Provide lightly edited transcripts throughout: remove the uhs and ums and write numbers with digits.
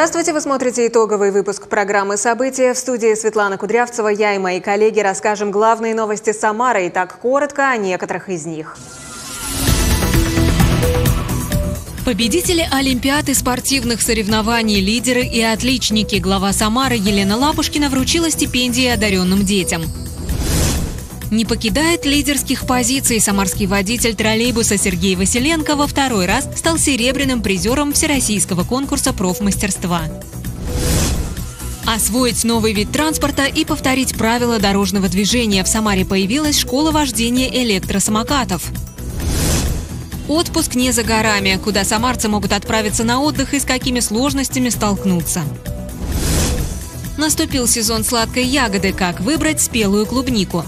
Здравствуйте! Вы смотрите итоговый выпуск программы «События». В студии Светлана Кудрявцева. Я и мои коллеги расскажем главные новости Самары. И так коротко о некоторых из них. Победители Олимпиады спортивных соревнований, лидеры и отличники. Глава Самары Елена Лапушкина вручила стипендии одаренным детям. Не покидает лидерских позиций. Самарский водитель троллейбуса Сергей Василенко во второй раз стал серебряным призером всероссийского конкурса профмастерства. Освоить новый вид транспорта и повторить правила дорожного движения. В Самаре появилась школа вождения электросамокатов. Отпуск не за горами. Куда самарцы могут отправиться на отдых и с какими сложностями столкнуться. Наступил сезон сладкой ягоды. Как выбрать спелую клубнику?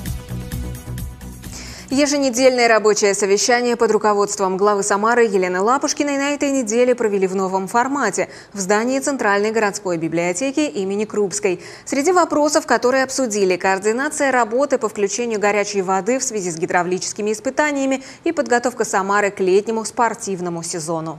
Еженедельное рабочее совещание под руководством главы Самары Елены Лапушкиной на этой неделе провели в новом формате в здании Центральной городской библиотеки имени Крупской. Среди вопросов, которые обсудили, координация работы по включению горячей воды в связи с гидравлическими испытаниями и подготовка Самары к летнему спортивному сезону.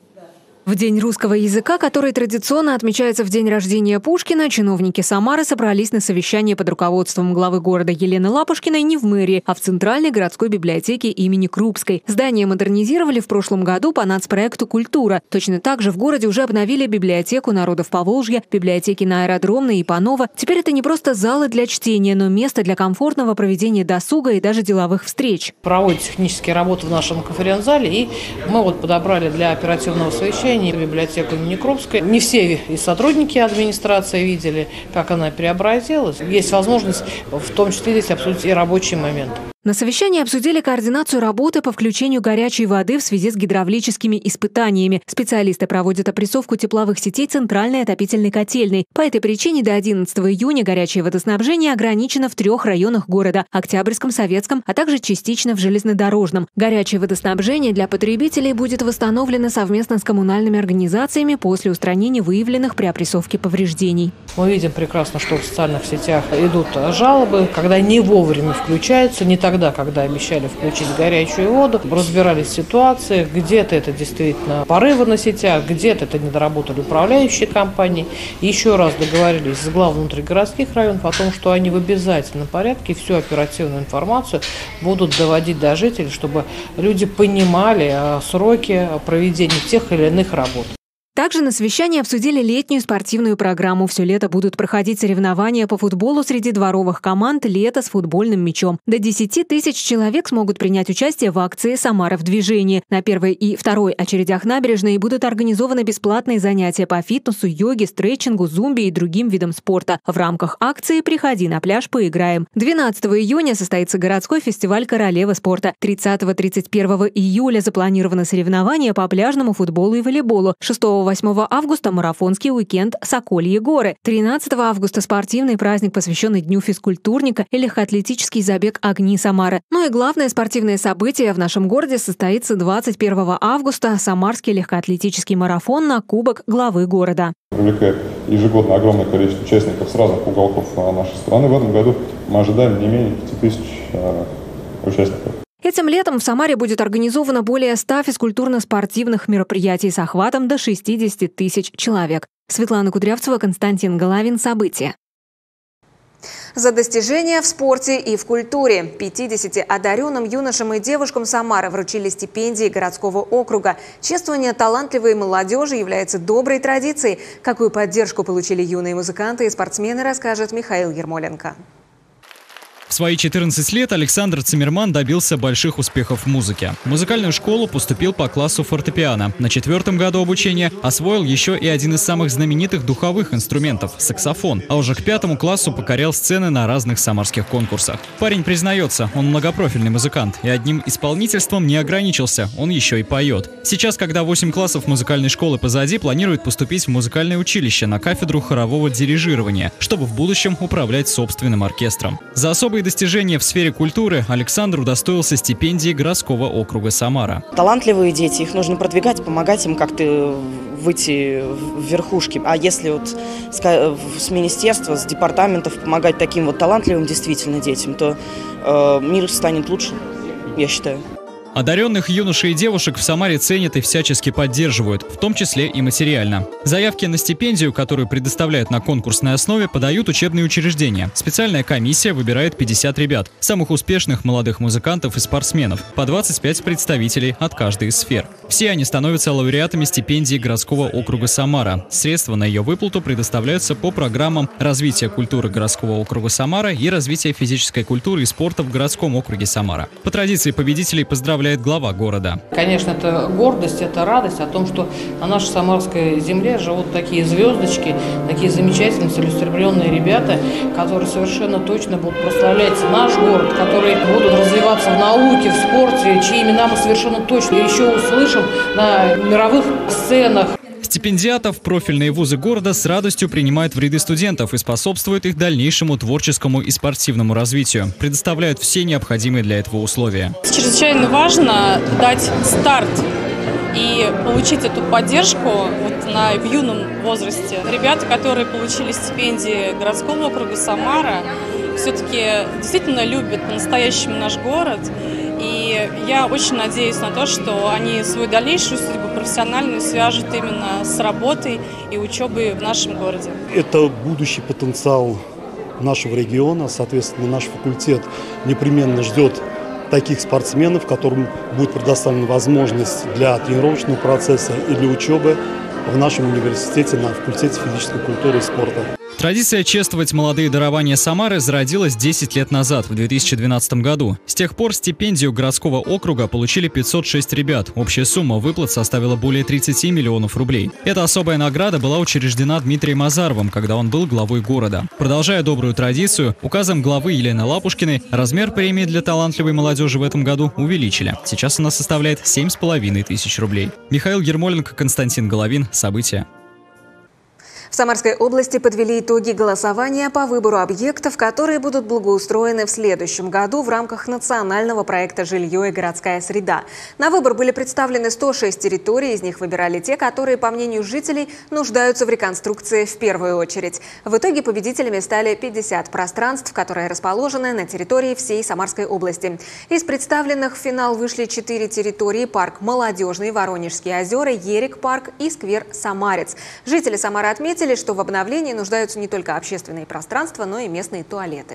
В День русского языка, который традиционно отмечается в день рождения Пушкина, чиновники Самары собрались на совещание под руководством главы города Елены Лапушкиной не в мэрии, а в Центральной городской библиотеке имени Крупской. Здание модернизировали в прошлом году по нацпроекту «Культура». Точно так же в городе уже обновили библиотеку народов Поволжья, библиотеки на Аэродромной и Панова. Теперь это не просто залы для чтения, но место для комфортного проведения досуга и даже деловых встреч. Проводят технические работы в нашем конференц-зале, и мы подобрали для оперативного совещания библиотеку имени Крупской. Не все и сотрудники администрации видели, как она преобразилась. Есть возможность в том числе здесь обсудить и рабочий момент. На совещании обсудили координацию работы по включению горячей воды в связи с гидравлическими испытаниями. Специалисты проводят опрессовку тепловых сетей центральной отопительной котельной. По этой причине до 11 июня горячее водоснабжение ограничено в 3 районах города – Октябрьском, Советском, а также частично в Железнодорожном. Горячее водоснабжение для потребителей будет восстановлено совместно с коммунальными организациями после устранения выявленных при опрессовке повреждений. Мы видим прекрасно, что в социальных сетях идут жалобы, когда не вовремя включаются, не тогда, когда обещали включить горячую воду. Разбирались ситуации, где-то это действительно порывы на сетях, где-то это недоработали управляющие компании. Еще раз договорились с главами внутригородских районов о том, что они в обязательном порядке всю оперативную информацию будут доводить до жителей, чтобы люди понимали сроки проведения тех или иных работ. Также на совещании обсудили летнюю спортивную программу. Все лето будут проходить соревнования по футболу среди дворовых команд «Лето с футбольным мячом». До 10 тысяч человек смогут принять участие в акции «Самара в движении». На первой и второй очередях набережной будут организованы бесплатные занятия по фитнесу, йоге, стретчингу, зумбе и другим видам спорта. В рамках акции «Приходи на пляж, поиграем». 12 июня состоится городской фестиваль «Королева спорта». 30-31 июля запланировано соревнования по пляжному футболу и волейболу. 6-8 августа марафонский уикенд «Сокольи горы». 13 августа спортивный праздник, посвященный Дню физкультурника, и легкоатлетический забег «Огни Самары». Ну и главное спортивное событие в нашем городе состоится 21 августа – Самарский легкоатлетический марафон на Кубок главы города. Привлекает ежегодно огромное количество участников с разных уголков нашей страны. В этом году мы ожидаем не менее 5000 участников. Этим летом в Самаре будет организовано более 100 физкультурно-спортивных мероприятий с охватом до 60 тысяч человек. Светлана Кудрявцева, Константин Головин. События. За достижения в спорте и в культуре 50 одаренным юношам и девушкам Самары вручили стипендии городского округа. Чествование талантливой молодежи является доброй традицией. Какую поддержку получили юные музыканты и спортсмены, расскажет Михаил Ермоленко. В свои 14 лет Александр Циммерман добился больших успехов в музыке. В музыкальную школу поступил по классу фортепиано. На 4-м году обучения освоил еще и один из самых знаменитых духовых инструментов – саксофон. А уже к 5-му классу покорял сцены на разных самарских конкурсах. Парень признается, он многопрофильный музыкант и одним исполнительством не ограничился, он еще и поет. Сейчас, когда 8 классов музыкальной школы позади, планирует поступить в музыкальное училище на кафедру хорового дирижирования, чтобы в будущем управлять собственным оркестром. За особые достижения в сфере культуры Александр удостоился стипендии городского округа Самара. Талантливые дети, их нужно продвигать, помогать им как-то выйти в верхушки. А если вот с министерства, с департаментов помогать таким вот талантливым действительно детям, то мир станет лучше, я считаю. Одаренных юношей и девушек в Самаре ценят и всячески поддерживают, в том числе и материально. Заявки на стипендию, которую предоставляют на конкурсной основе, подают учебные учреждения. Специальная комиссия выбирает 50 ребят, самых успешных молодых музыкантов и спортсменов, по 25 представителей от каждой из сфер. Все они становятся лауреатами стипендии городского округа Самара. Средства на ее выплату предоставляются по программам развития культуры городского округа Самара и развития физической культуры и спорта в городском округе Самара. По традиции победителей поздравляет глава города. Конечно, это гордость, это радость о том, что на нашей самарской земле живут такие звездочки, такие замечательные, целеустремленные ребята, которые совершенно точно будут прославлять наш город, которые будут развиваться в науке, в спорте, чьи имена мы совершенно точно еще услышим на мировых сценах. Стипендиатов профильные вузы города с радостью принимают в ряды студентов и способствуют их дальнейшему творческому и спортивному развитию. Предоставляют все необходимые для этого условия. Чрезвычайно важно дать старт и получить эту поддержку в юном возрасте. Ребята, которые получили стипендии городского округа Самара, все-таки действительно любят по-настоящему наш город. И я очень надеюсь на то, что они свою дальнейшую судьбу профессиональную свяжут именно с работой и учебой в нашем городе. Это будущий потенциал нашего региона. Соответственно, наш факультет непременно ждет таких спортсменов, которым будет предоставлена возможность для тренировочного процесса и для учебы в нашем университете на факультете физической культуры и спорта. Традиция чествовать молодые дарования Самары зародилась 10 лет назад, в 2012 году. С тех пор стипендию городского округа получили 506 ребят. Общая сумма выплат составила более 30 миллионов рублей. Эта особая награда была учреждена Дмитрием Азаровым, когда он был главой города. Продолжая добрую традицию, указом главы Елены Лапушкиной размер премии для талантливой молодежи в этом году увеличили. Сейчас она составляет 7,5 тысяч рублей. Михаил Ермоленко, Константин Головин. События. В Самарской области подвели итоги голосования по выбору объектов, которые будут благоустроены в следующем году в рамках национального проекта «Жилье и городская среда». На выбор были представлены 106 территорий, из них выбирали те, которые, по мнению жителей, нуждаются в реконструкции в первую очередь. В итоге победителями стали 50 пространств, которые расположены на территории всей Самарской области. Из представленных в финал вышли 4 территории: парк Молодежный, Воронежские озера, Ерик-парк и сквер Самарец. Жители Самары отметили, что в обновлении нуждаются не только общественные пространства, но и местные туалеты.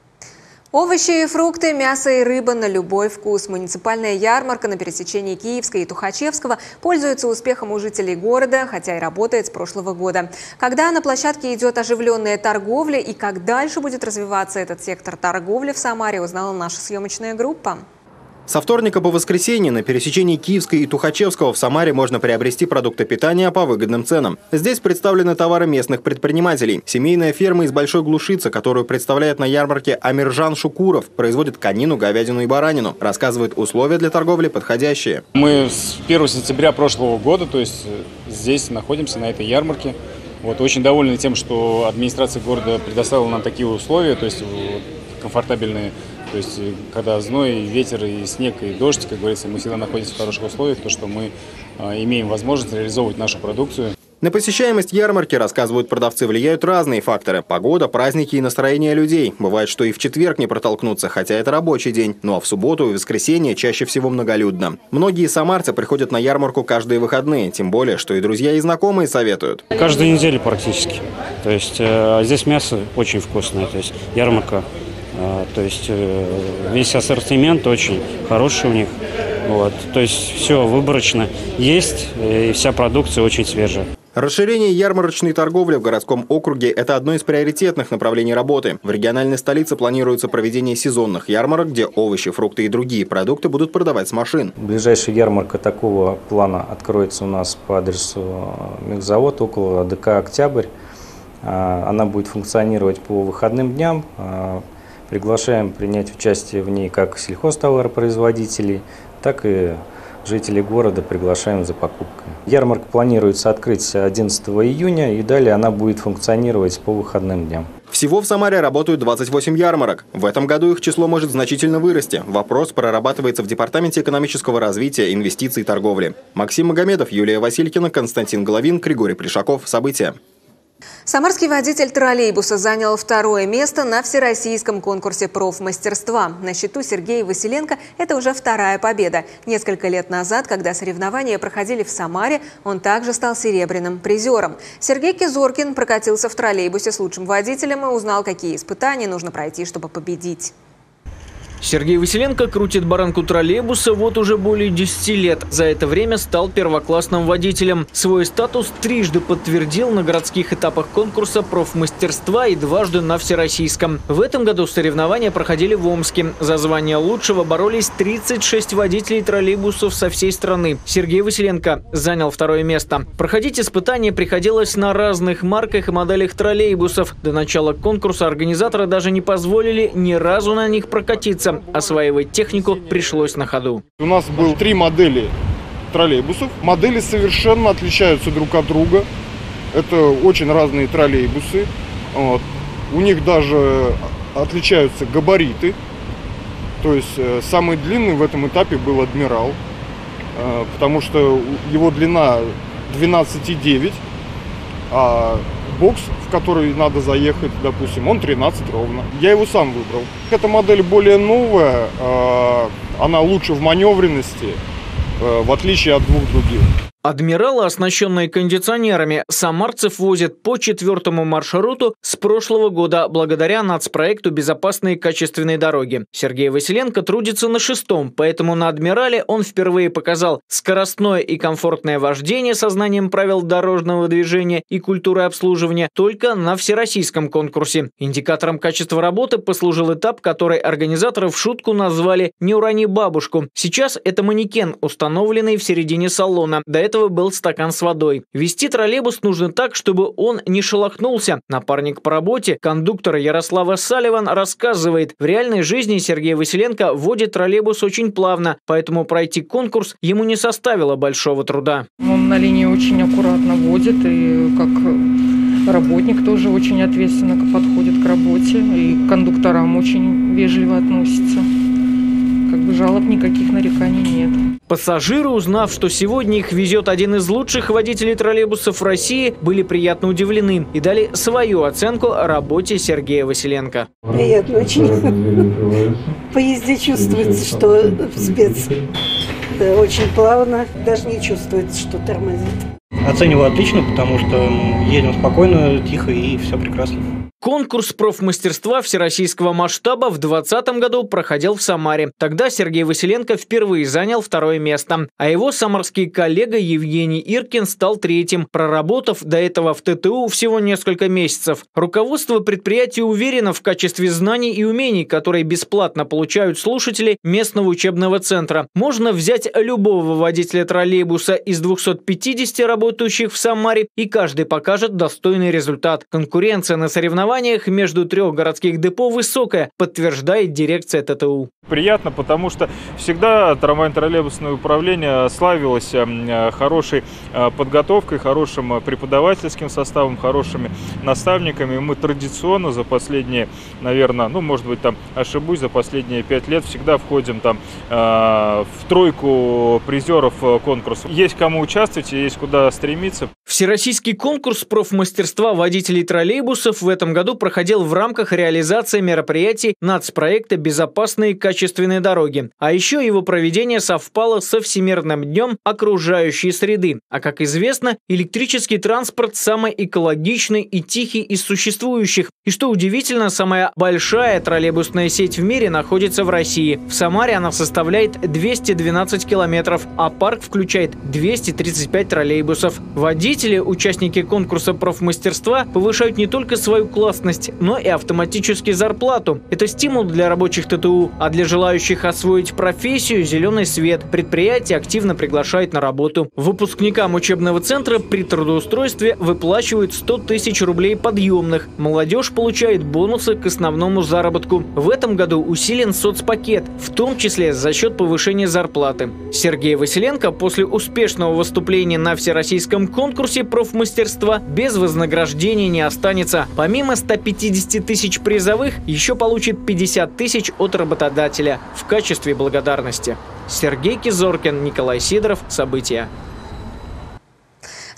Овощи и фрукты, мясо и рыба на любой вкус. Муниципальная ярмарка на пересечении Киевской и Тухачевского пользуется успехом у жителей города, хотя и работает с прошлого года. Когда на площадке идет оживленная торговля и как дальше будет развиваться этот сектор торговли в Самаре, узнала наша съемочная группа. Со вторника по воскресенье на пересечении Киевской и Тухачевского в Самаре можно приобрести продукты питания по выгодным ценам. Здесь представлены товары местных предпринимателей. Семейная ферма из Большой Глушицы, которую представляет на ярмарке Амиржан Шукуров, производит конину, говядину и баранину. Рассказывает, условия для торговли подходящие. Мы с 1 сентября прошлого года, то есть здесь находимся, на этой ярмарке. Очень довольны тем, что администрация города предоставила нам такие условия, то есть комфортабельные. То есть, когда зной, и ветер, и снег, и дождь, как говорится, мы всегда находимся в хороших условиях, то, что мы имеем возможность реализовывать нашу продукцию. На посещаемость ярмарки, рассказывают продавцы, влияют разные факторы. Погода, праздники и настроение людей. Бывает, что и в четверг не протолкнуться, хотя это рабочий день. Ну а в субботу и воскресенье чаще всего многолюдно. Многие самарцы приходят на ярмарку каждые выходные. Тем более, что и друзья, и знакомые советуют. Каждую неделю практически. То есть здесь мясо очень вкусное. То есть ярмарка. То есть весь ассортимент очень хороший у них. То есть все выборочно есть, и вся продукция очень свежая. Расширение ярмарочной торговли в городском округе – это одно из приоритетных направлений работы. В региональной столице планируется проведение сезонных ярмарок, где овощи, фрукты и другие продукты будут продавать с машин. Ближайшая ярмарка такого плана откроется у нас по адресу Мехзавод около ДК «Октябрь». Она будет функционировать по выходным дням. Приглашаем принять участие в ней как сельхозтоваропроизводителей, так и жителей города приглашаем за покупкой. Ярмарка планируется открыть 11 июня, и далее она будет функционировать по выходным дням. Всего в Самаре работают 28 ярмарок. В этом году их число может значительно вырасти. Вопрос прорабатывается в Департаменте экономического развития, инвестиций и торговли. Максим Магомедов, Юлия Василькина, Константин Головин, Григорий Плешаков. События. Самарский водитель троллейбуса занял 2-е место на всероссийском конкурсе профмастерства. На счету Сергея Василенко это уже 2-я победа. Несколько лет назад, когда соревнования проходили в Самаре, он также стал серебряным призером. Сергей Кизоркин прокатился в троллейбусе с лучшим водителем и узнал, какие испытания нужно пройти, чтобы победить. Сергей Василенко крутит баранку троллейбуса вот уже более 10 лет. За это время стал первоклассным водителем. Свой статус трижды подтвердил на городских этапах конкурса профмастерства и дважды на всероссийском. В этом году соревнования проходили в Омске. За звание лучшего боролись 36 водителей троллейбусов со всей страны. Сергей Василенко занял 2-е место. Проходить испытания приходилось на разных марках и моделях троллейбусов. До начала конкурса организаторы даже не позволили ни разу на них прокатиться. Осваивать технику пришлось на ходу. У нас было 3 модели троллейбусов. Модели совершенно отличаются друг от друга. Это очень разные троллейбусы. Вот. У них даже отличаются габариты. То есть самый длинный в этом этапе был «Адмирал», потому что его длина 12,9, а бокс, в который надо заехать, допустим, он 13 ровно. Я его сам выбрал. Эта модель более новая, она лучше в маневренности, в отличие от 2 других. «Адмиралы», оснащенные кондиционерами, самарцев возят по 4-му маршруту с прошлого года благодаря нацпроекту «Безопасные качественные дороги». Сергей Василенко трудится на 6-м, поэтому на «Адмирале» он впервые показал скоростное и комфортное вождение со знанием правил дорожного движения и культуры обслуживания только на всероссийском конкурсе. Индикатором качества работы послужил этап, который организаторы в шутку назвали «Не урони бабушку». Сейчас это манекен, установленный в середине салона. До этого был стакан с водой. Вести троллейбус нужно так, чтобы он не шелохнулся. Напарник по работе, кондуктор Ярослава Салливан, рассказывает, в реальной жизни Сергей Василенко водит троллейбус очень плавно, поэтому пройти конкурс ему не составило большого труда. Он на линии очень аккуратно водит, и как работник тоже очень ответственно подходит к работе, и к кондукторам очень вежливо относится. Жалоб никаких, нареканий нет. Пассажиры, узнав, что сегодня их везет один из лучших водителей троллейбусов в России, были приятно удивлены и дали свою оценку работе Сергея Василенко. Приятно очень. По езде чувствуется, что спец. Да, очень плавно, даже не чувствуется, что тормозит. Оцениваю отлично, потому что едем спокойно, тихо и все прекрасно. Конкурс профмастерства всероссийского масштаба в 2020 году проходил в Самаре. Тогда Сергей Василенко впервые занял 2-е место, а его самарский коллега Евгений Иркин стал 3-м, проработав до этого в ТТУ всего несколько месяцев. Руководство предприятия уверено в качестве знаний и умений, которые бесплатно получают слушатели местного учебного центра. Можно взять любого водителя троллейбуса из 250 работающих в Самаре, и каждый покажет достойный результат. Конкуренция на соревнованиях между 3 городских депо высокая, подтверждает дирекция ТТУ. Приятно, потому что всегда трамвайно-троллейбусное управление славилось хорошей подготовкой, хорошим преподавательским составом, хорошими наставниками. Мы традиционно за последние, наверное, может быть, там ошибусь, за последние 5 лет всегда входим в 3-ку призеров конкурса. Есть кому участвовать, есть куда стремиться. Всероссийский конкурс профмастерства водителей троллейбусов в этом году проходил в рамках реализации мероприятий нацпроекта «Безопасные качественные дороги». А еще его проведение совпало со Всемирным днем окружающей среды. А как известно, электрический транспорт самый экологичный и тихий из существующих. И что удивительно, самая большая троллейбусная сеть в мире находится в России. В Самаре она составляет 212 километров, а парк включает 235 троллейбусов. Водители, участники конкурса профмастерства, повышают не только свою классность, но и автоматически зарплату. Это стимул для рабочих ТТУ, а для желающих освоить профессию зеленый свет. Предприятие активно приглашает на работу. Выпускникам учебного центра при трудоустройстве выплачивают 100 тысяч рублей подъемных. Молодежь получает бонусы к основному заработку. В этом году усилен соцпакет, в том числе за счет повышения зарплаты. Сергей Василенко после успешного выступления на всероссийском конкурсе профмастерства без вознаграждения не останется. Помимо 150 тысяч призовых, еще получит 50 тысяч от работодателя в качестве благодарности. Сергей Кизоркин, Николай Сидоров. События.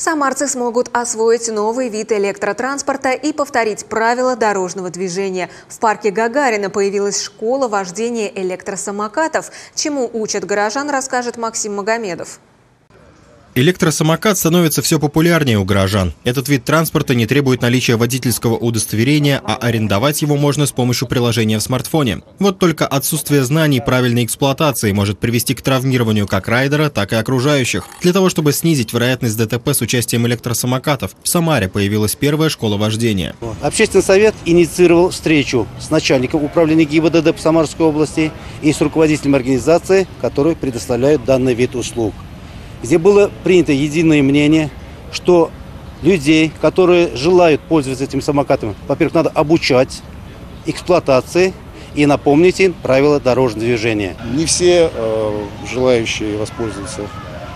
Самарцы смогут освоить новый вид электротранспорта и повторить правила дорожного движения. В парке Гагарина появилась школа вождения электросамокатов. Чему учат горожан, расскажет Максим Магомедов. Электросамокат становится все популярнее у горожан. Этот вид транспорта не требует наличия водительского удостоверения, а арендовать его можно с помощью приложения в смартфоне. Вот только отсутствие знаний правильной эксплуатации может привести к травмированию как райдера, так и окружающих. Для того, чтобы снизить вероятность ДТП с участием электросамокатов, в Самаре появилась первая школа вождения. Общественный совет инициировал встречу с начальником управления ГИБДД по Самарской области и с руководителем организации, которые предоставляют данный вид услуг, где было принято единое мнение, что людей, которые желают пользоваться этими самокатами, во-первых, надо обучать эксплуатации и напомнить им правила дорожного движения. Не все желающие воспользоваться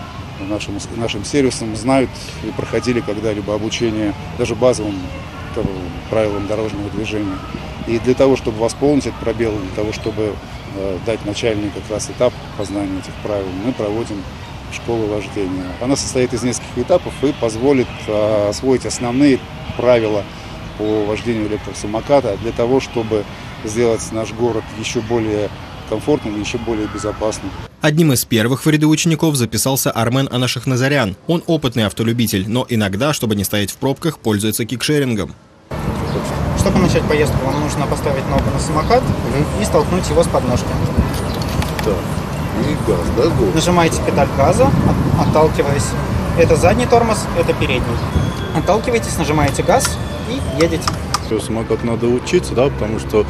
нашим сервисом знают и проходили когда-либо обучение даже базовым правилам дорожного движения. И для того, чтобы восполнить этот пробел, для того, чтобы дать начальный как раз этап познания этих правил, мы проводим школу вождения. Она состоит из нескольких этапов и позволит освоить основные правила по вождению электросамоката для того, чтобы сделать наш город еще более комфортным и еще более безопасным. Одним из первых в ряды учеников записался Армен Анашахназарян. Он опытный автолюбитель, но иногда, чтобы не стоять в пробках, пользуется кикшерингом. Чтобы начать поездку, вам нужно поставить ногу на самокат и столкнуть его с подножки. Так. И газ, да, год. Нажимаете педаль газа, отталкиваясь. Это задний тормоз, это передний. Отталкиваетесь, нажимаете газ и едете. Самокат надо учиться, да, потому что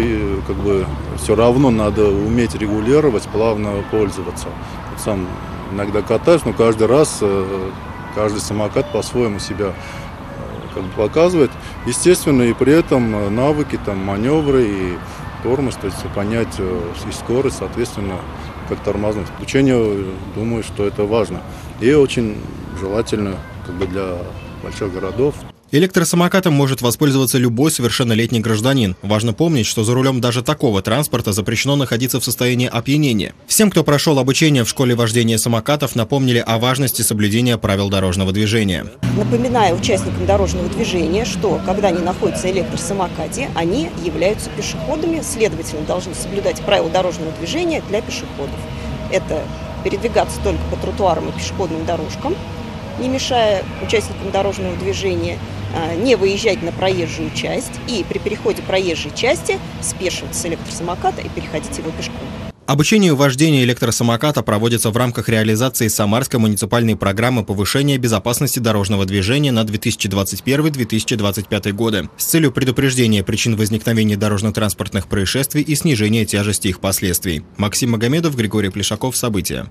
все равно надо уметь регулировать, плавно пользоваться. Вот сам иногда катаюсь, но каждый раз каждый самокат по-своему себя показывает. Естественно, и при этом навыки, маневры и тормоз, то есть понять и скорость, соответственно, как тормознуть. Обучение, думаю, что это важно. И очень желательно для больших городов. Электросамокатом может воспользоваться любой совершеннолетний гражданин. Важно помнить, что за рулем даже такого транспорта запрещено находиться в состоянии опьянения. Всем, кто прошел обучение в школе вождения самокатов, напомнили о важности соблюдения правил дорожного движения. Напоминаю участникам дорожного движения, что когда они находятся в электросамокате, они являются пешеходами, следовательно, должны соблюдать правила дорожного движения для пешеходов. Это передвигаться только по тротуарам и пешеходным дорожкам, не мешая участникам дорожного движения, не выезжать на проезжую часть и при переходе проезжей части спешиваться с электросамоката и переходить его пешком. Обучение вождению электросамоката проводится в рамках реализации Самарской муниципальной программы повышения безопасности дорожного движения на 2021-2025 годы с целью предупреждения причин возникновения дорожно-транспортных происшествий и снижения тяжести их последствий. Максим Магомедов, Григорий Плешаков. События.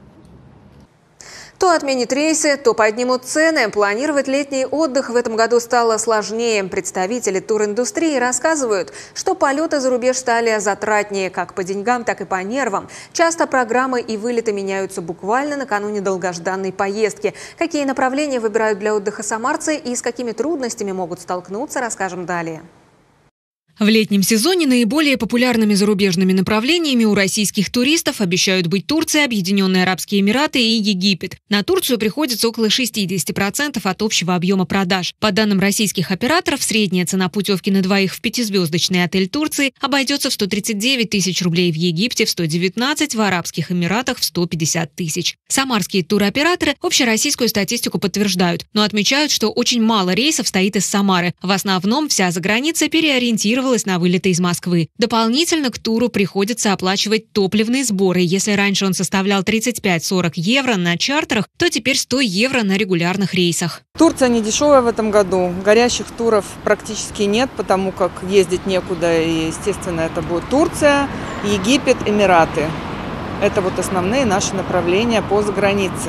То отменят рейсы, то поднимут цены. Планировать летний отдых в этом году стало сложнее. Представители туриндустрии рассказывают, что полеты за рубеж стали затратнее как по деньгам, так и по нервам. Часто программы и вылеты меняются буквально накануне долгожданной поездки. Какие направления выбирают для отдыха самарцы и с какими трудностями могут столкнуться, расскажем далее. В летнем сезоне наиболее популярными зарубежными направлениями у российских туристов обещают быть Турция, Объединенные Арабские Эмираты и Египет. На Турцию приходится около 60% от общего объема продаж. По данным российских операторов, средняя цена путевки на двоих в пятизвездочный отель Турции обойдется в 139 тысяч рублей, в Египте в 119, в Арабских Эмиратах в 150 тысяч. Самарские туроператоры общероссийскую статистику подтверждают, но отмечают, что очень мало рейсов стоит из Самары. В основном вся заграница переориентирована на вылеты из Москвы. Дополнительно к туру приходится оплачивать топливные сборы. Если раньше он составлял 35-40 евро на чартерах, то теперь 100 евро на регулярных рейсах. Турция не дешевая в этом году. Горящих туров практически нет, потому как ездить некуда. И, естественно, это будет Турция, Египет, Эмираты. Это вот основные наши направления по загранице.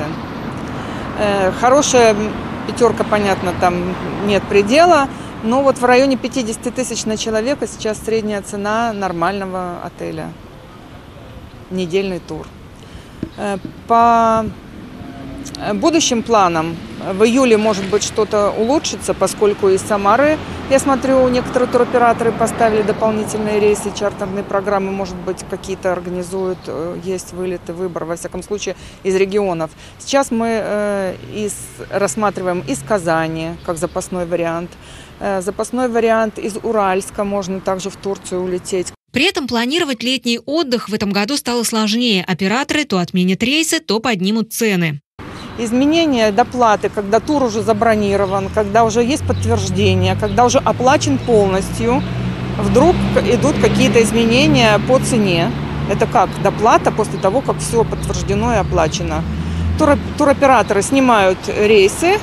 Хорошая пятерка, понятно, там нет предела. Но вот в районе 50 тысяч на человека сейчас средняя цена нормального отеля. Недельный тур. По будущим планом в июле, может быть, что-то улучшится, поскольку из Самары, я смотрю, некоторые туроператоры поставили дополнительные рейсы, чартерные программы, может быть, какие-то организуют, есть вылеты, выбор, во всяком случае, из регионов. Сейчас мы рассматриваем из Казани, как запасной вариант из Уральска, можно также в Турцию улететь. При этом планировать летний отдых в этом году стало сложнее. Операторы то отменят рейсы, то поднимут цены. Изменение доплаты, когда тур уже забронирован, когда уже есть подтверждение, когда уже оплачен полностью, вдруг идут какие-то изменения по цене. Это как доплата после того, как все подтверждено и оплачено. Туроператоры снимают рейсы,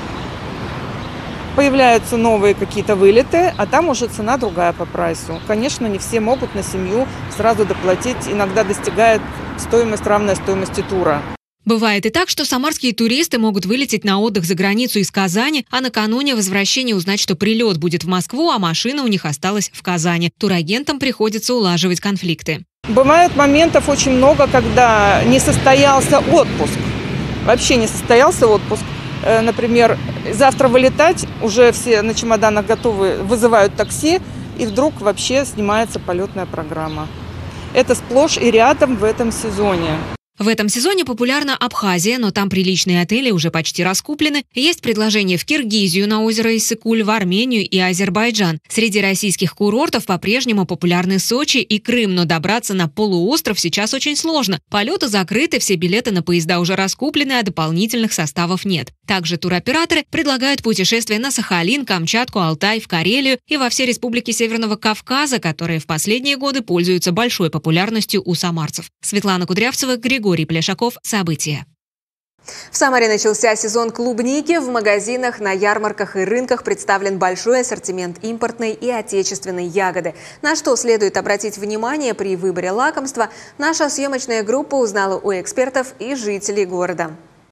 появляются новые какие-то вылеты, а там уже цена другая по прайсу. Конечно, не все могут на семью сразу доплатить, иногда достигает стоимость равная стоимости тура. Бывает и так, что самарские туристы могут вылететь на отдых за границу из Казани, а накануне возвращения узнать, что прилет будет в Москву, а машина у них осталась в Казани. Турагентам приходится улаживать конфликты. Бывает моментов очень много, когда не состоялся отпуск. Вообще не состоялся отпуск. Например, завтра вылетать, уже все на чемоданах готовы, вызывают такси, и вдруг вообще снимается полетная программа. Это сплошь и рядом в этом сезоне. В этом сезоне популярна Абхазия, но там приличные отели уже почти раскуплены. Есть предложения в Киргизию на озеро Иссык-Куль, в Армению и Азербайджан. Среди российских курортов по-прежнему популярны Сочи и Крым, но добраться на полуостров сейчас очень сложно. Полеты закрыты, все билеты на поезда уже раскуплены, а дополнительных составов нет. Также туроператоры предлагают путешествия на Сахалин, Камчатку, Алтай, в Карелию и во все республики Северного Кавказа, которые в последние годы пользуются большой популярностью у самарцев. Светлана Кудрявцева, Григорий Плешаков. События. В Самаре начался сезон клубники. В магазинах, на ярмарках и рынках представлен большой ассортимент импортной и отечественной ягоды. На что следует обратить внимание при выборе лакомства, наша съемочная группа узнала у экспертов и жителей города.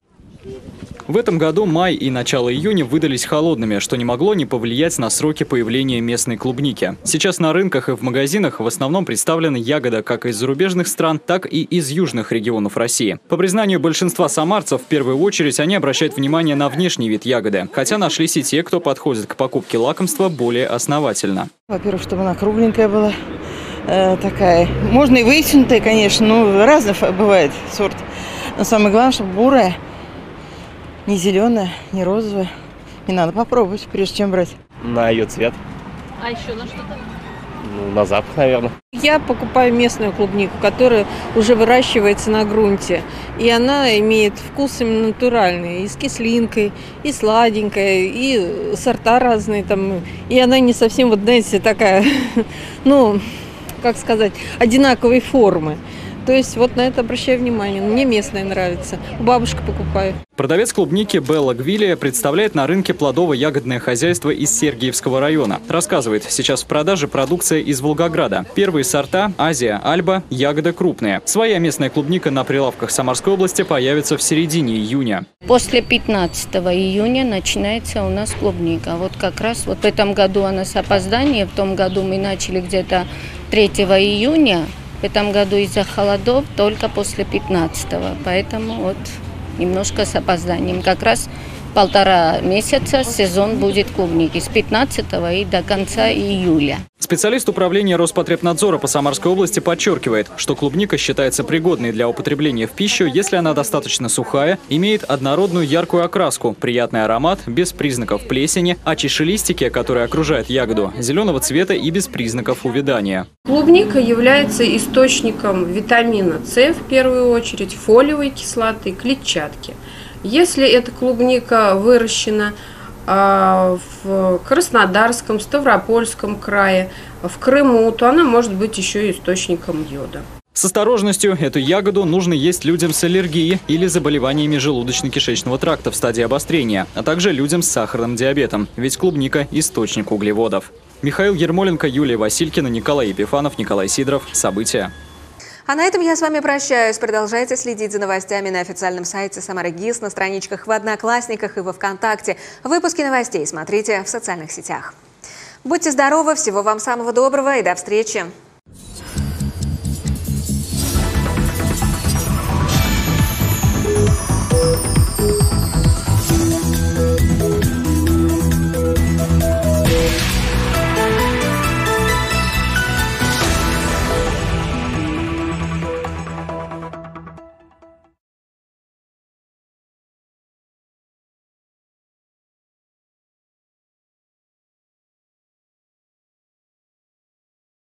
В этом году май и начало июня выдались холодными, что не могло не повлиять на сроки появления местной клубники. Сейчас на рынках и в магазинах в основном представлена ягода как из зарубежных стран, так и из южных регионов России. По признанию большинства самарцев, в первую очередь они обращают внимание на внешний вид ягоды, хотя нашлись и те, кто подходит к покупке лакомства более основательно. Во-первых, чтобы она кругленькая была, такая. Можно и вытянутая, конечно, но разный бывает сорт. Но самое главное, чтобы бурая. Не зеленая, не розовая. Не надо попробовать, прежде чем брать. На ее цвет. А еще на что-то? Ну, на запах, наверное. Я покупаю местную клубнику, которая уже выращивается на грунте. И она имеет вкус именно натуральный. И с кислинкой, и сладенькая, и сорта разные там. И она не совсем, вот знаете, такая, ну, как сказать, одинаковой формы. То есть вот на это обращаю внимание. Мне местная нравится. У бабушки покупаю. Продавец клубники Белла Гвилия представляет на рынке плодово-ягодное хозяйство из Сергиевского района. Рассказывает, сейчас в продаже продукция из Волгограда. Первые сорта – Азия, Альба, ягоды крупные. Своя местная клубника на прилавках Самарской области появится в середине июня. После 15 июня начинается у нас клубника. Вот как раз вот в этом году она с опозданием. В том году мы начали где-то 3 июня. В этом году из-за холодов только после 15-го, поэтому вот немножко с опозданием. Как раз 1,5 месяца сезон будет клубники, с 15-го и до конца июля. Специалист управления Роспотребнадзора по Самарской области подчеркивает, что клубника считается пригодной для употребления в пищу, если она достаточно сухая, имеет однородную яркую окраску, приятный аромат, без признаков плесени, а чашелистики, которые окружают ягоду, зеленого цвета и без признаков увядания. Клубника является источником витамина С, в первую очередь, фолиевой кислоты, клетчатки. Если эта клубника выращена в Краснодарском, Ставропольском крае, в Крыму, то она может быть еще и источником йода. С осторожностью эту ягоду нужно есть людям с аллергией или заболеваниями желудочно-кишечного тракта в стадии обострения, а также людям с сахарным диабетом, ведь клубника – источник углеводов. Михаил Ермоленко, Юлия Василькина, Николай Епифанов, Николай Сидоров. События. А на этом я с вами прощаюсь. Продолжайте следить за новостями на официальном сайте Самара ГИС, на страничках в Одноклассниках и во ВКонтакте. Выпуски новостей смотрите в социальных сетях. Будьте здоровы, всего вам самого доброго и до встречи!